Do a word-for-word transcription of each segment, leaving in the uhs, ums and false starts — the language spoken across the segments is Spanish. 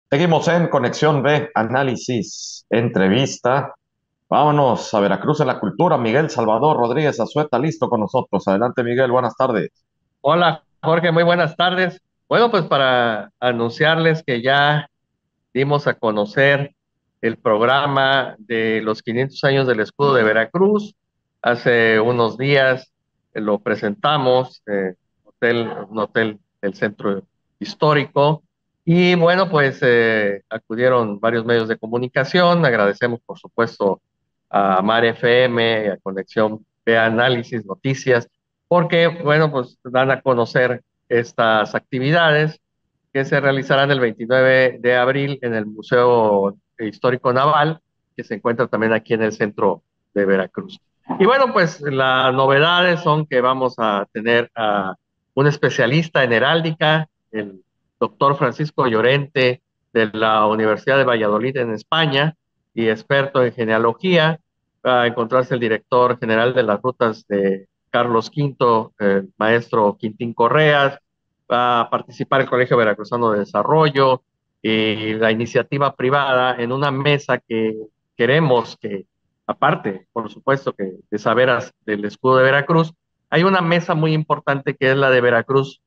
Seguimos en Conexión B, análisis, entrevista. Vámonos a Veracruz en la cultura. Miguel Salvador Rodríguez Azueta, listo con nosotros. Adelante, Miguel, buenas tardes. Hola Jorge, muy buenas tardes. Bueno, pues para anunciarles que ya dimos a conocer el programa de los quinientos años del escudo de Veracruz. Hace unos días eh, lo presentamos, eh, hotel, un hotel del centro histórico. Y bueno, pues eh, acudieron varios medios de comunicación. Agradecemos, por supuesto, a Mar F M, a Conexión B Análisis, Noticias, porque, bueno, pues dan a conocer estas actividades que se realizarán el veintinueve de abril en el Museo Histórico Naval, que se encuentra también aquí en el centro de Veracruz. Y bueno, pues las novedades son que vamos a tener a un especialista en heráldica, el doctor Francisco Llorente de la Universidad de Valladolid en España y experto en genealogía. Va a encontrarse el director general de las rutas de Carlos Quinto, el maestro Quintín Correas. Va a participar el Colegio Veracruzano de Desarrollo y la iniciativa privada en una mesa que queremos que, aparte, por supuesto, que de saberas del escudo de Veracruz, hay una mesa muy importante que es la de Veracruz,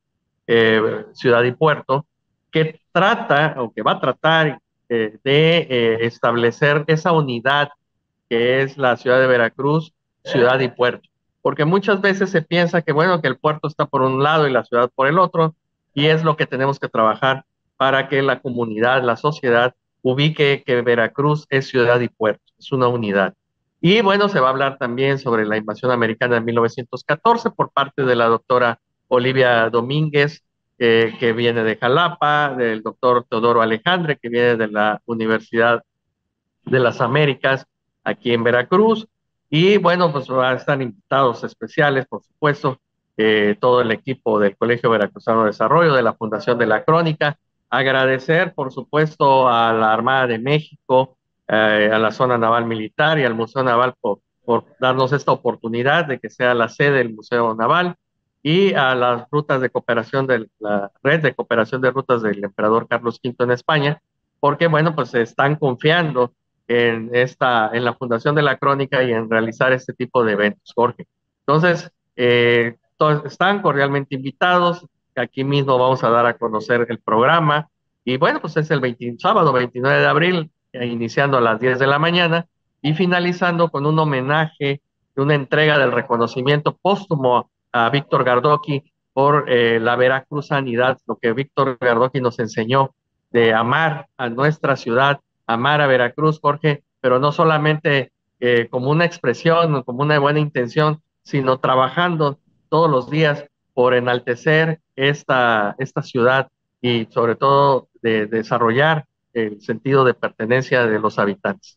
eh, Ciudad y Puerto, que trata o que va a tratar eh, de eh, establecer esa unidad que es la ciudad de Veracruz, ciudad y puerto. Porque muchas veces se piensa que, bueno, que el puerto está por un lado y la ciudad por el otro, y es lo que tenemos que trabajar para que la comunidad, la sociedad, ubique que Veracruz es ciudad y puerto, es una unidad. Y bueno, se va a hablar también sobre la invasión americana de mil novecientos catorce por parte de la doctora Olivia Domínguez, eh, que viene de Jalapa, del doctor Teodoro Alejandre, que viene de la Universidad de las Américas aquí en Veracruz. Y bueno, pues están invitados especiales, por supuesto, eh, todo el equipo del Colegio Veracruzano de Desarrollo, de la Fundación de la Crónica. Agradecer, por supuesto, a la Armada de México, eh, a la Zona Naval Militar y al Museo Naval por, por darnos esta oportunidad de que sea la sede del Museo Naval y a las rutas de cooperación de la red de cooperación de rutas del emperador Carlos Quinto en España, porque bueno, pues se están confiando en esta, en la Fundación de la Crónica y en realizar este tipo de eventos, Jorge. Entonces, eh, todos están cordialmente invitados. Aquí mismo vamos a dar a conocer el programa. Y bueno, pues es el veinte, sábado veintinueve de abril, eh, iniciando a las diez de la mañana y finalizando con un homenaje y una entrega del reconocimiento póstumo a Víctor Gardoqui por eh, la veracruzanidad, lo que Víctor Gardoqui nos enseñó de amar a nuestra ciudad, amar a Veracruz, Jorge, pero no solamente eh, como una expresión, como una buena intención, sino trabajando todos los días por enaltecer esta, esta ciudad y sobre todo de, de desarrollar el sentido de pertenencia de los habitantes.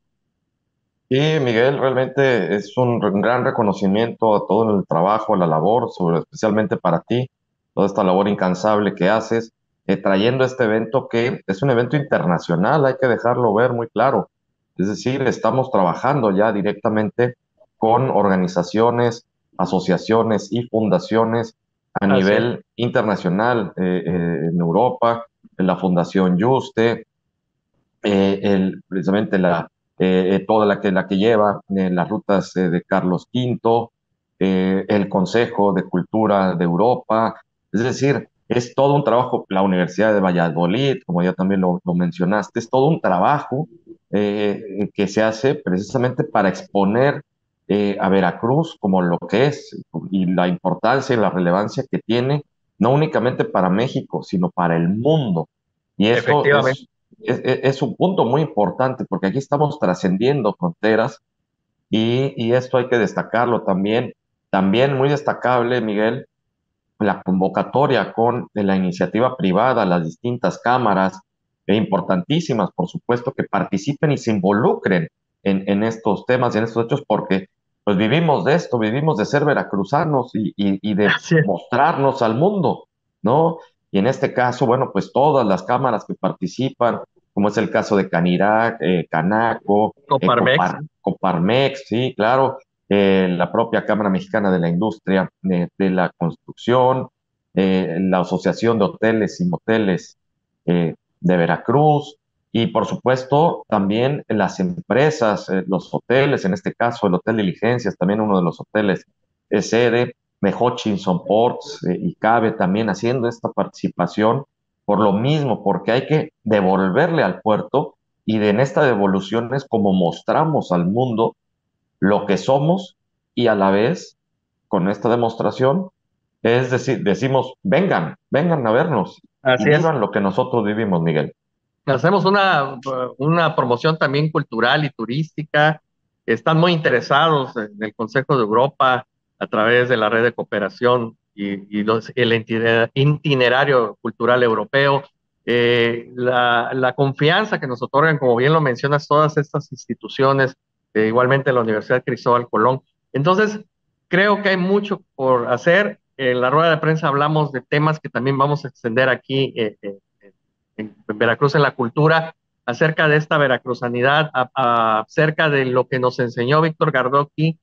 Y Miguel, realmente es un re- gran reconocimiento a todo el trabajo, la labor, sobre, especialmente para ti, toda esta labor incansable que haces, eh, trayendo este evento que es un evento internacional, hay que dejarlo ver muy claro. Es decir, estamos trabajando ya directamente con organizaciones, asociaciones y fundaciones a Así es, nivel internacional, eh, eh, en Europa, en la Fundación Juste, eh, el, precisamente la, eh, eh, toda la que, la que lleva eh, las rutas eh, de Carlos Quinto, eh, el Consejo de Cultura de Europa, es decir, es todo un trabajo, la Universidad de Valladolid, como ya también lo, lo mencionaste, es todo un trabajo eh, que se hace precisamente para exponer eh, a Veracruz como lo que es y la importancia y la relevancia que tiene, no únicamente para México, sino para el mundo. Y esto efectivamente. es, es, es un punto muy importante porque aquí estamos trascendiendo fronteras y, y esto hay que destacarlo también. También muy destacable, Miguel, la convocatoria con de la iniciativa privada, las distintas cámaras, e importantísimas, por supuesto, que participen y se involucren en, en estos temas y en estos hechos, porque pues vivimos de esto, vivimos de ser veracruzanos y, y, y de Así es. mostrarnos al mundo, ¿no? Y en este caso, bueno, pues todas las cámaras que participan, como es el caso de Canirac, eh, Canaco, eh, Coparmex, Copar, Coparmex, sí, claro, eh, la propia Cámara Mexicana de la Industria eh, de la Construcción, eh, la Asociación de Hoteles y Moteles, eh, de Veracruz y por supuesto también las empresas, eh, los hoteles, en este caso el Hotel Diligencias, también uno de los hoteles es sede de Hutchinson Ports eh, y CABE también haciendo esta participación por lo mismo, porque hay que devolverle al puerto y de, en esta devolución es como mostramos al mundo lo que somos y a la vez, con esta demostración, es decir, decimos, vengan, vengan a vernos y Así es. vivan lo que nosotros vivimos, Miguel. Hacemos una, una promoción también cultural y turística. Están muy interesados en el Consejo de Europa a través de la red de cooperación y, y los, el itinerario cultural europeo. Eh, la, la confianza que nos otorgan, como bien lo mencionas, todas estas instituciones, eh, igualmente la Universidad Cristóbal Colón. Entonces, creo que hay mucho por hacer. En la rueda de prensa hablamos de temas que también vamos a extender aquí eh, eh, en, en Veracruz en la cultura, acerca de esta veracruzanidad, a, a, acerca de lo que nos enseñó Víctor Gardoqui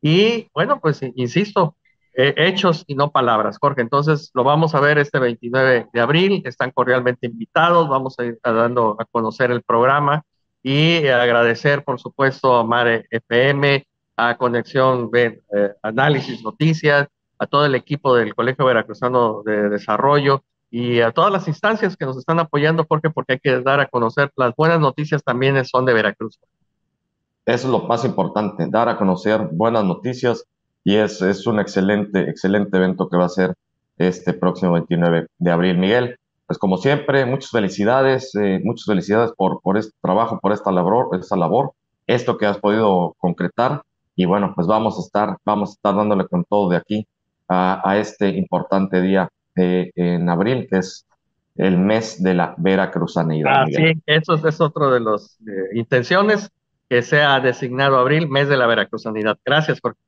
y bueno, pues insisto, eh, hechos y no palabras, Jorge. Entonces lo vamos a ver este veintinueve de abril, están cordialmente invitados, vamos a ir a dando a conocer el programa y eh, agradecer por supuesto a Mare F M, a Conexión eh, Análisis Noticias, a todo el equipo del Colegio Veracruzano de Desarrollo y a todas las instancias que nos están apoyando, Jorge, porque hay que dar a conocer las buenas noticias también son de Veracruz. Eso es lo más importante, dar a conocer buenas noticias y es, es un excelente, excelente evento que va a ser este próximo veintinueve de abril. Miguel, pues como siempre, muchas felicidades, eh, muchas felicidades por, por este trabajo, por esta labor, esta labor, esto que has podido concretar y bueno, pues vamos a estar, vamos a estar dándole con todo de aquí a, a este importante día eh, en abril, que es el mes de la veracruzanidad, Ah, Miguel. sí, eso es, es otro de las eh, intenciones, que sea designado abril, mes de la veracruzanidad. Gracias, Jorge.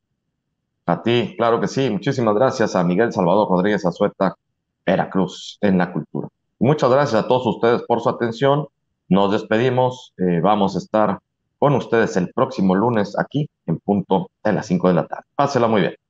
A ti, claro que sí. Muchísimas gracias a Miguel Salvador Rodríguez Azueta, Veracruz en la cultura. Muchas gracias a todos ustedes por su atención. Nos despedimos. Eh, vamos a estar con ustedes el próximo lunes aquí en punto de las cinco de la tarde. Pásela muy bien.